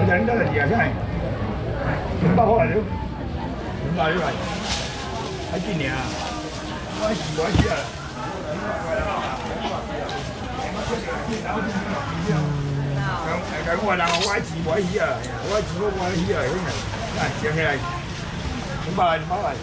我讲你等下几啊？啥？200块来了，200来，还紧呢，我死啊！讲我人我爱钱我爱鱼啊，我爱钱我爱鱼啊，来接起来，200来。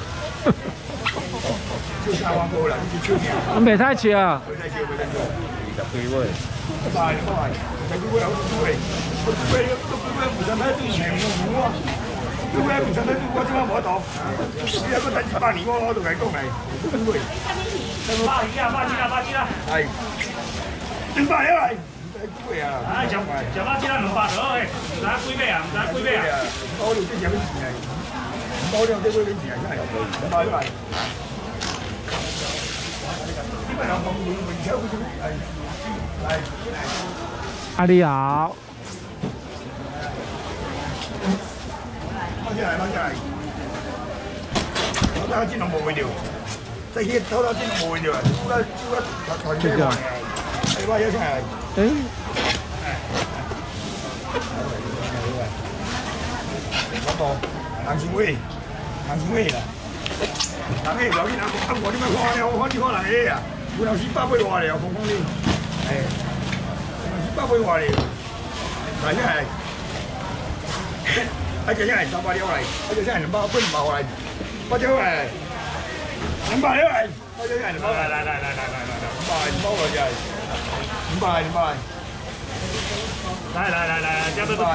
就3万块啦，你去抢啊！ 袂太笑啊！ 袂使笑，袂使笑。20几位，200，20几位好多位，我几位不上台都全部我，几位不上台都我即摆无度，你还佫等100年我就来讲来，几位。 8斤啦！ 係200了嚟，幾位啊？ 哎，上8斤啦200多誒，唔知幾尾啊？唔知幾尾啊？ 我哋即係有啲錢嚟，我哋即係有啲錢嚟，真係200了嚟。 阿你好， 放下來，偷偷錢都冇會掉，即係偷偷錢都冇會掉啊！頭先話，係話有錢係。嗰個行前會啦。人誒，留意人講，我點解看咧？我看你看人誒啊！有人400幾外咧，我講你，400幾外咧，係真係，一隻真係300了嚟，一隻真係200幾200嚟，或者係200了嚟，或者係200嚟，200嚟就係200。 來，加多包。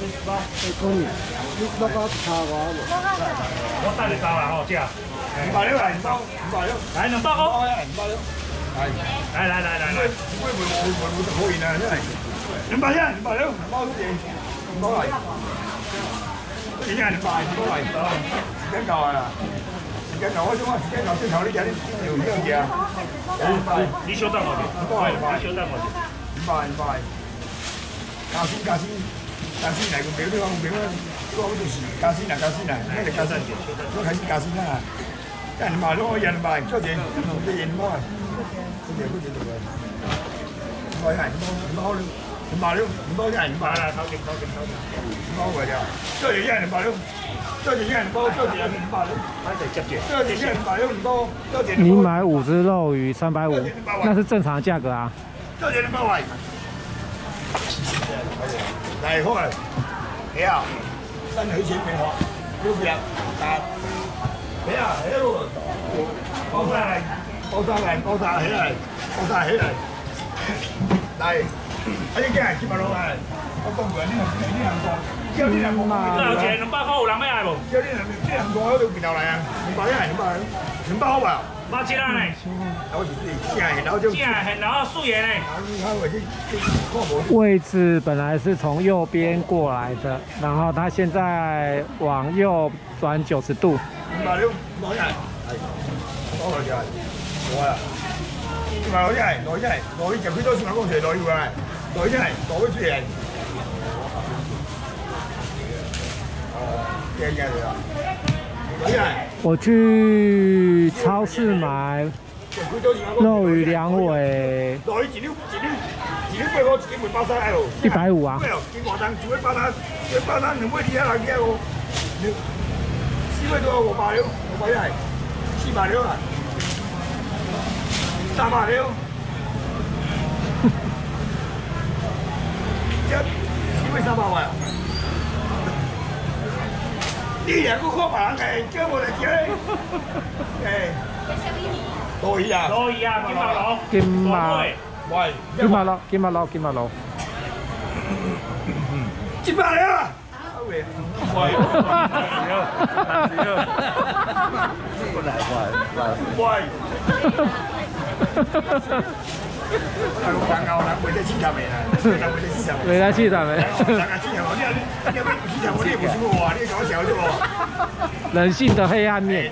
你攞個茶話喎。 我帶你走啦，好，這樣。 200了嚟，200了， 來200個。 200了，係。 來。 會可以啊，真係。200了，200了，200好嘢，200嚟。真係200嚟，時間夠啊！時間夠，我想話時間夠，最後呢隻條呢樣嘢啊。 你稍等我哋，200。 200。加薪嚟個表，呢個表咧，呢個好似是加薪啊，咩嚟加薪？我開始加薪啦，人賣咯，人賣，多謝，多謝唔該，多謝多謝。唔該係200了，200真係200啦，偷勁，200嘅咋？多謝一人200了，多謝一人包，多謝200了，多謝一人200了唔多，多謝。 你買5只肉魚350，那是正常的價格啊。 多謝200位。嚟好啊！你啊，新許錢俾我，要唔要？你啊，喺度，包晒起嚟，嚟，一隻雞接埋落嚟，我講唔係呢兩個，叫呢兩個嘛。 多少錢？200塊有人要愛無？ 叫呢兩個喺度邊度嚟啊？200好啊！ 8斤啦呢？ 我是自己然後就。 然後素顏呢？ 位置本来是从右边过来的，然后它现在往右转90度。 200了，攞人，係，多佢就係，我啊，200攞一隻佢都算係公司攞要嘅，攞一係攞出嚟。驚你啊！ 我去超市買肉魚2尾，150啊。 150啊，2尾200幾個，4尾都有500了，500係400了啊，300了，4尾300位啊！呢兩個科盲嘅，將我哋自己多魚啊！ 金馬， 喂， 金馬佬。 接埋嚟啊！喂， 沒在氣場沒。人性的黑暗面。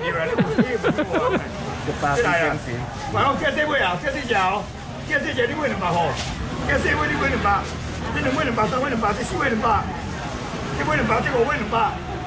然後這位啊，這隻腳，這隻你買200號，這4位你買200，這2位200，3位200，這4位200，這位200，這5位200，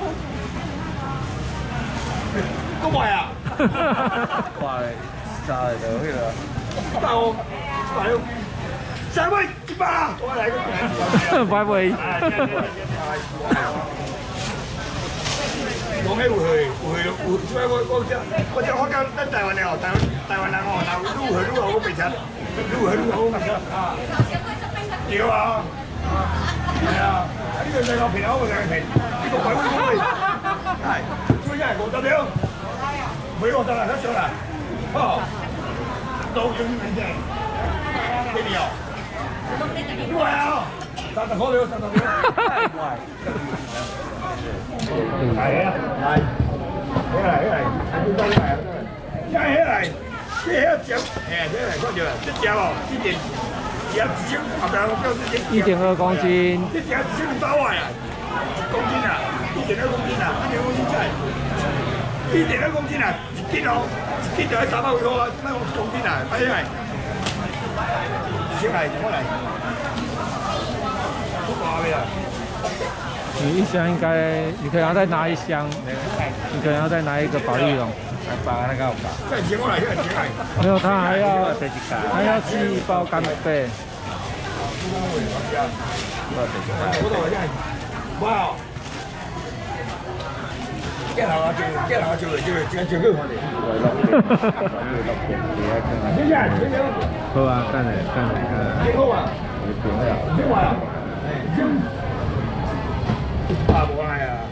都買啊！ 快晒到去啦 ！100號，3位100啊！我嚟個。 拜拜。 讲迄有会，所以我只发觉咱台湾的哦，台湾人哦，若有愈好我袂吃，愈好我袂吃啊。对啊，系啊，你个在我骗我，我在骗，你个怪我讲的，哎，所以係50條，每50啦，較少啦，好，都用你哋，幾條？貴啊！30塊了，30條，太貴。係啊，係，起嚟，起嚟，即係一隻，起嚟，看住啦，一隻哦，一點，隻1000，後邊我標示 1.2公斤。 一隻1200塊啊，1公斤啊，1.2公斤啊，1.2公斤真係，1.2公斤啊，1斤哦，1斤就係300幾塊，乜1公斤啊，睇起嚟，先嚟，過嚟，不掛咩啊？ 你一箱应该，你可能要再拿一箱，你可能要再拿一个保丽龙。 把那个把。 再接过来，再接过来。 没有，他还要寄一包干贝。 哇！见老就这个就够好的。谢谢， 好啊，干了。 挺好啊。挺好啊。啊，无爱啊，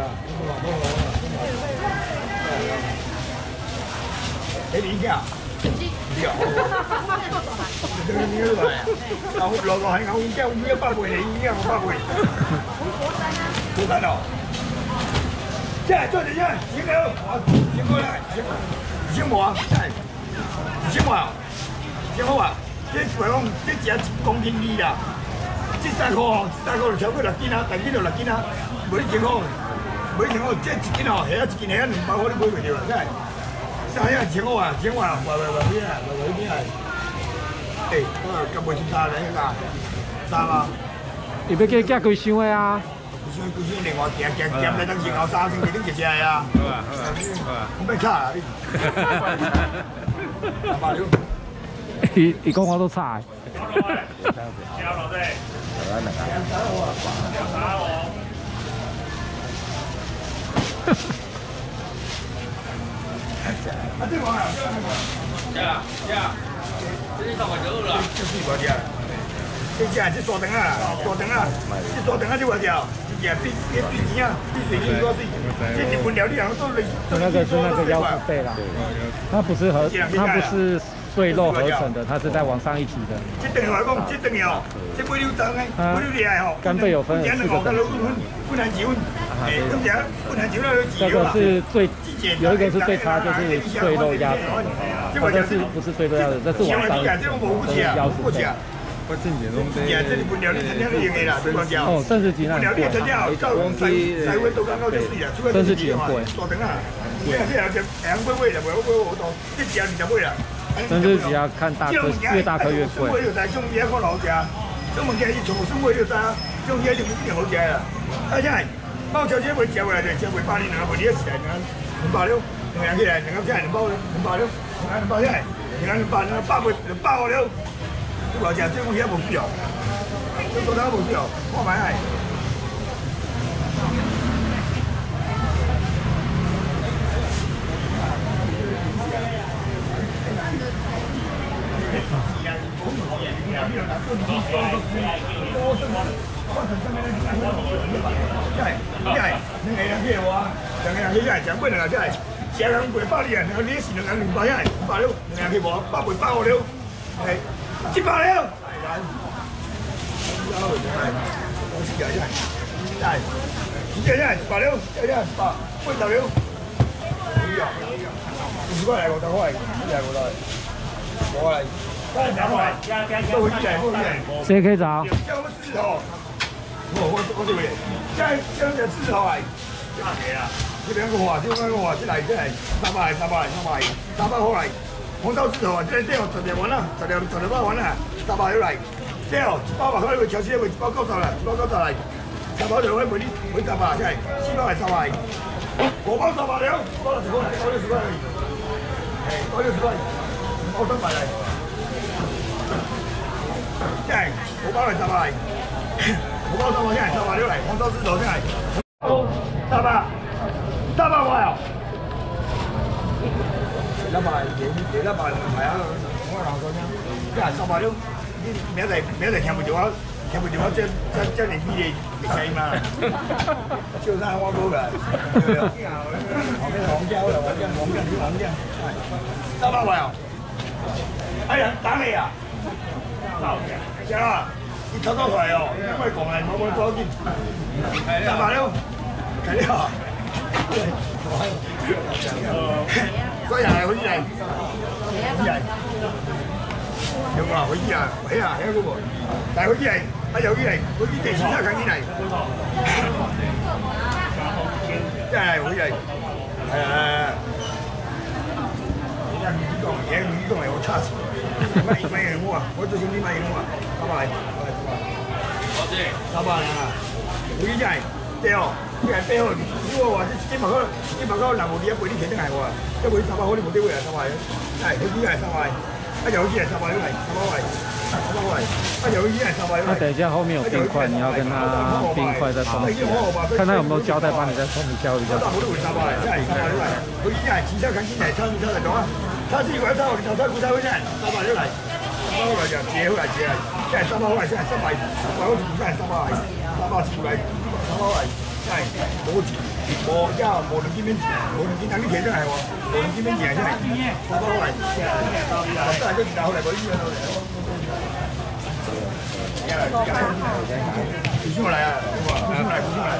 哎，你讲，屌，这个你来啊？老係我講100倍，你講100倍，好緊哦！即係做點樣？先了，先過來，先無啊？先無啊？先好啊？這話講，這只1公斤2啦。 這3塊哦，3塊就超過6斤啊，大斤就6斤啊，冇啲情況，即係1斤哦，係啊1斤係啊200塊你買唔到啦，真係。係啊，情況啊，喂，邊啊？誒，咁未算差咧，㗎，3啊。 你要加幾箱的啊？ 幾箱另外夾你等時候3星期都結曬啊。好啊，咁咩差啊？ 你講我都差。 交了对。这是什么肉了？ 就是多少？这只大肠啊，这大肠就多少？也比钱啊，比水晶多水。这日本料理好像都那个是那个腰腹背啦，它不是碎肉合成的，它是在往上一级的。 这等于话讲，这等于哦，这8、6张哎，8、6厉害哦。 干贝有分4个等级。 不能几分，哎，不能几分这个是最有一个是最差，就是碎肉鸭头。这是不是碎肉鸭头？这是往上腰腹背。 我正经拢这日本料理餐厅都用的啦，对讲叫。 哦，甚至级那很贵。 餐厅哦，到西温都刚刚就水啦，除非甚至级很贵。 大肠啊，这就2倍啦，袂我多，这只20倍啦。 甚至级要看大颗，越大颗越贵。 生活就在种嘢可老食，种物件去做生活就知，种嘢就一定好食啦。而且包小姐袂食回来就吃袂饱，你两个袂你食260，2人起来2个起来2包260，2包起来200饱了。 我讲这东西不需要，这多少不需要，我买来。700了，我是讲一下，来，你讲一下，8了，讲一下8了，50块来，50块，来50块，我来，都回去来， 谁可以找？ 叫我们4头，我这边，叫人家4头来，这两个话，这来，300好来。 红豆丝头啊，这有10万啦，10万完啦，300来，这哦，100块你超市会1包90啦，1包90来，3包就可以卖300，现在400来300，5包300了，1包60块，1包60块而已，哎，1包60块，1包300来，现在5包来300来，5包300现在300了来。 黄烧狮头先来。大爸，大爸我哦。咱爸连咱爸系啊，我人说听，你系300了，你明仔听不着我，这年纪的声音嘛。就算我过来，后面黄椒了，黄椒，300块哦。哎呀，打你啊！行啊，你偷出来哦，你快讲来，我抓紧。300了，来了。所以係回嚟，有冇啊？回嚟啊，係啊，係嗰個，但係回嚟，有啲嚟，嗰啲地錢真係緊啲嚟，真係回嚟，係。嘢唔講係我差錢，買嘢我啊，我最少啲買嘢我啊，300啊，回嚟真係，對哦。你係背後，如果話你問佢南無啲一輩啲錢都係我啊，一輩300好你冇機會啊300，係佢依係300，有啲係300都係300位，有啲係300。 那等一下後面有冰塊，你要跟他冰塊再放起來，看他有沒有膠帶幫你再重新膠一下。 好多會300，真係300都係，佢依係至少近幾年差嚟講啊，差至揾差我哋頭先估差嗰啲人300都嚟，300好嚟就借好嚟借嚟，即係300好嚟先係300好似真係300嚟，300出嚟300好嚟。係冇錢，冇即係無論幾邊錢，無論幾等啲錢真係喎，無論幾邊錢真係300好嚟，真係都200好嚟嗰啲嘢咯。估出嚟啊！估出嚟！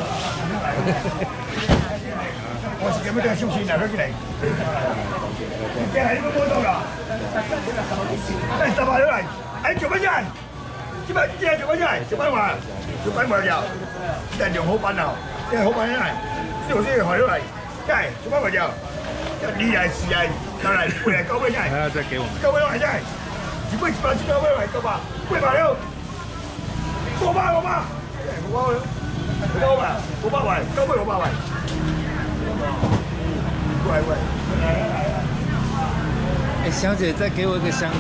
我是咁樣都係燒錢啊！佢嚟，你係呢個波到㗎？300好嚟，哎做乜嘢？做乜嘢？做乜話？做乜話又？真係用好品啊！即係好品嚟，燒先開咗嚟，真係做乜話又？2係4係就嚟8係9蚊真係。係啊，真係幾黃。9蚊係真係，只杯8支9蚊係900，杯埋了，500，位，9杯600位。喂。 哎，小姐，再给我一个箱子。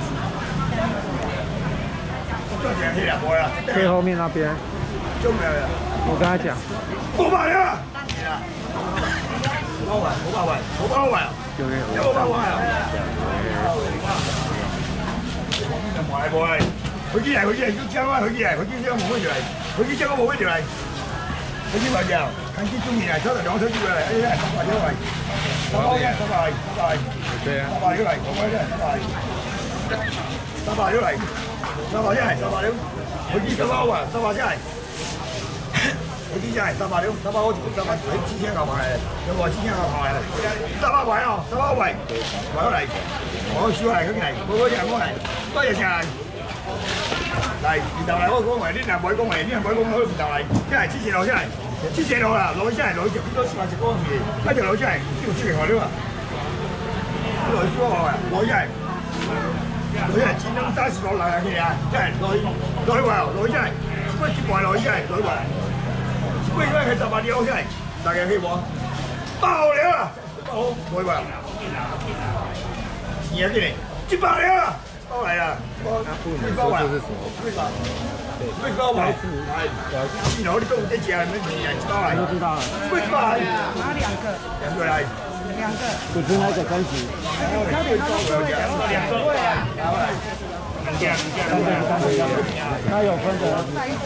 最后面那边。我跟他讲。 500了。500位啊！有500位啊！佢啲嚟，要將啊！佢啲將冇乜條嚟，佢啲將冇乜條嚟，佢啲話就近啲中意嚟，收嚟兩手接嚟，哎呀，300咗嚟，300對啊，300咗嚟，講開真係300咗嚟，300真係300了，佢啲300啊，300真係，佢啲真係300了，300好似300喺之前購買，有冇之前購買？300位啊，300位，買咗嚟，我少嚟佢嚟，嗰啲人我嚟，多謝晒。嚟，然後嚟我講埋啲人唔可以講埋，啲人唔可以講開唔就嚟，即係之前攞出嚟，之前攞啦，攞出嚟攞幾多時間食嗰陣時，一條攞出嚟，呢條出嚟外料啊，攞出嚟攞出嚟，剪咗30個嚟嘅啊，即係攞去話攞出嚟，不過接埋攞出嚟攞埋，不過因為佢10萬啲攞出嚟，大家可以講爆料啊，好，攞去話，而家啲嚟接爆料啊！包嚟啊！包圍，咩包圍？係，然後啲公仔隻係咩嘢？包圍都知道。咩包圍？拿2個。2個嚟。2個。不是那個30。2個呀。它有分的。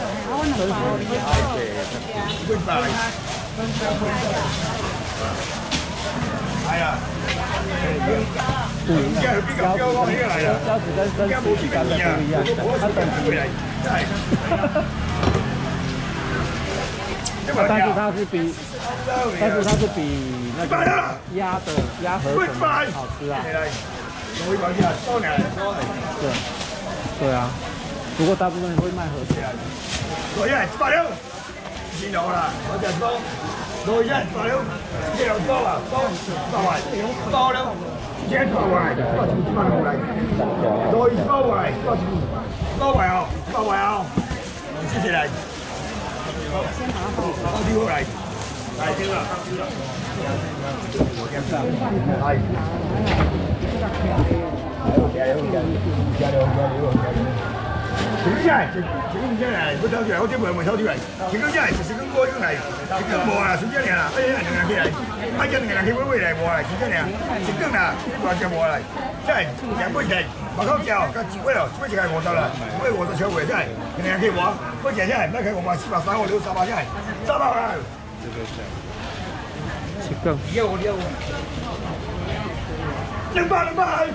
咩包圍？係啊。而家佢邊個標嗰啲嚟啊？而家冇黐緊啊！它等級嚟，真係。但是它是比那个鸭河粉好吃啊。对啊，不过大部分人会卖河粉。所以160，見到啦，我就講160，這樣多啊，多了。接出來，多錢幾萬過嚟，攞收嚟，多位啊，多位啊，謝謝你。先打好，多啲過嚟，係啲啦，係。係，OK， 一根来，一根来，不掏出来，我这袂掏出来。一根来，一根过一根来，一根无啦，就这样啦。哎呀，两个起来，啊，这两个起尾来无啦，就这样。一根啦，完全无来。再两尾菜，马口椒，甲一尾哦，一尾就开50啦，一尾50小尾菜，两个起无，我食起来，买开500、400、300、600、300起来，300啦。 一根。 200。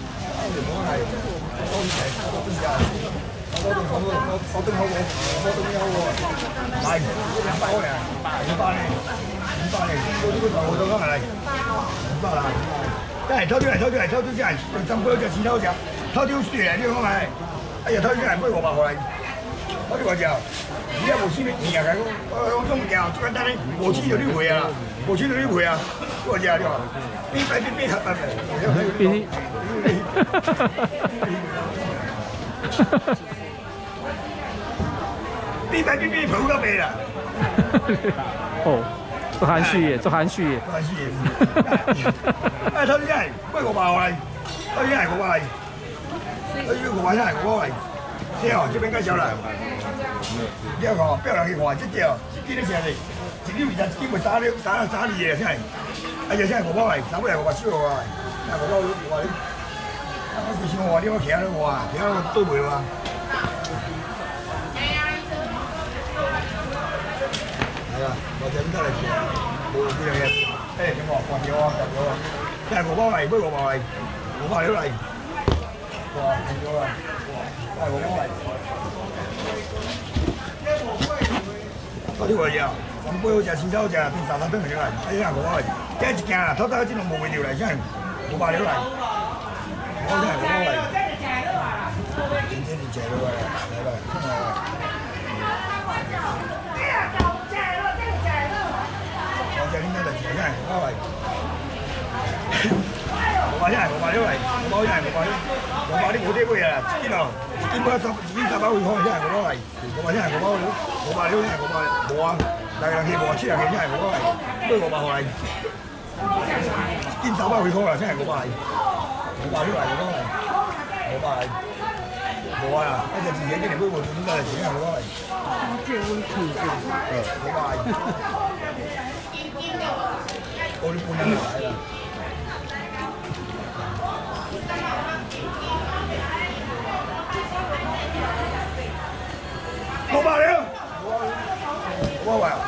来，200呢，200呢，我这个头都讲来，200啦。来，偷出来，用张杯就钱偷食，偷出水来，你讲来，哎呀，偷出来买500回来，我就话叫，你也无钱钱啊，我讲物件最简单嘞，无钱就你赔啊，无钱就你赔啊，我讲对吧？比合办的。比赔到白啦！ 哦，做含蓄耶，做含蓄耶。 含蓄耶！哎，偷出来，买500回来，偷出来500来，偷出500下来500来，对哦，这边介绍啦。了吼，不要人去看，这条一斤你啥哩？一斤20，一斤袂32个，啥哩？啊，就啥500来，3尾来500收500来，啊500你。我就是话，你我徛咧话，徛咧倒袂哇。係啊，我就咁得嚟做，冇呢樣嘢。誒，點講？掛條啊，掛條啊！真係500嚟，杯500嚟，500嚟。哇，變咗啦！真係500嚟。嗰啲話嘢啊，咁杯好似錢收隻，變30噸嚟咗嚟，哎呀500嚟，真係一件啊，偷偷一隻都冇會掉嚟，真係500嚟。我真係500嚟，今天你借咗嚟，嚟嚟，真係。我借點解就借真係500嚟，500真係500嚟，500真係500啲冇啲杯啊，知道？見到10會開真係500嚟，500真係500料，500真係500冇啊，但係人氣冇啊，7人氣真係500嚟，都係500嚟，見10會開啊，真係500嚟。500料嚟，500嚟，500嚟，冇啊！一隻自己經理杯換點解係錢啊？500嚟，即係會調整。500，我啲半斤嚟啦。500料，500位啊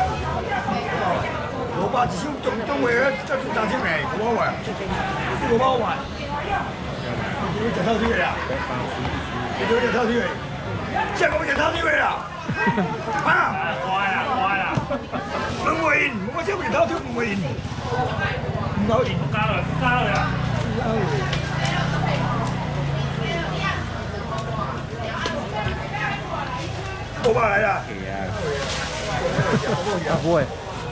！500至少中位嘅，即係賺錢未？500位，500位。你隻偷豬嚟啊！你做隻偷豬嚟，即係我隻偷豬嚟啦！啊！乖啦！唔會贏，我隻隻偷豬唔會贏，唔夠贏，加落啦！500嚟啦！ 不會。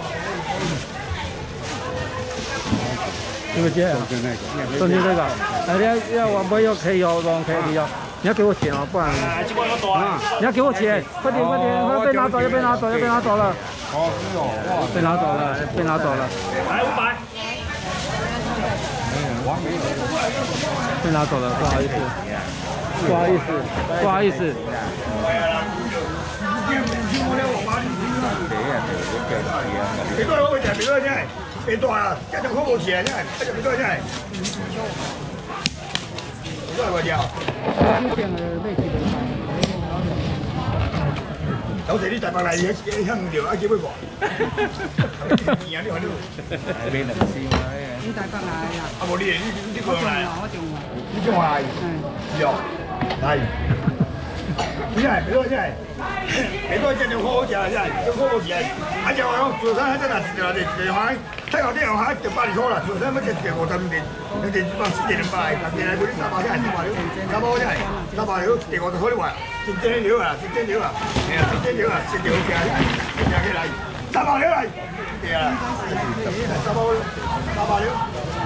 这个姐，中间这个，要往杯又可以哦，往可以哦。你要给我钱哦，不然。你要给我钱，快点，要被拿走了。哦，是哦，哇，被拿走了。 来500。 被拿走了，不好意思。 幾多攞佢就係幾多真係，幾多啊？一隻冇錢真係，一隻幾多真係。幾多個隻？有時啲大白泥一香條一幾杯過。錢啊呢個呢個。俾人試嘛呢大白泥啊！啊冇呢個嚟。呢種係。有係。真係幾多真係？幾多隻就好好食啊！真係，都好好食啊！一隻話做生一隻嗱，條下，睇下啲人下就8塊啦，做生乜隻條50年，你哋放4年500，但係嗰啲300真係300料，300真係300料，地我就可以話正料啊，正料啊，係啊，正料啊，食條好食啊，真係幾嚟，300料嚟，係啊，300料，300料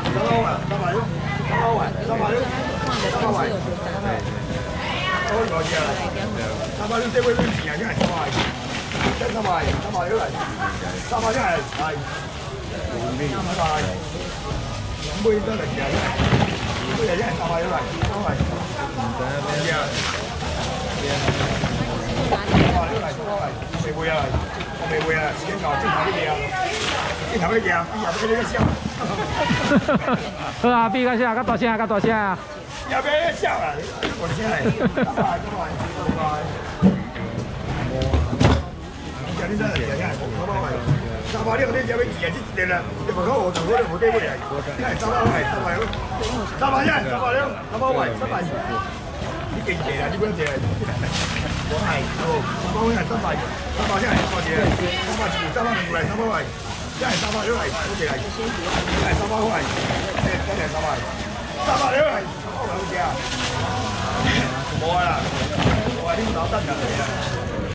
，300位。好多隻啦，300料這杯都錢啊，真係300，真300料嚟，300真係係300，兩杯都嚟嘅，杯又真係300料嚟，都係，唔使啊， 未會啊，我未會啊，時間夠，轉頭啲嘢啊，轉頭啲嘢啊，以後俾你個笑。 好啊，比個聲，較大聲，較大聲啊！ 以後俾你笑啊，大聲嚟，拜拜。你真係日日係冇乜位，三百呢個啲有咩二日之定啦？你問我做嗰啲冇機會嚟，因為三百位，三百一，三百位，呢幾謝啊，呢幾謝。我係，三百位係三百，三百一係多謝，三百二、三百五嚟，三百位，一係三百兩係多謝係，一係三百位，真係三百，三百兩係三百好謝啊！冇啊啦，我話呢個打得㗎。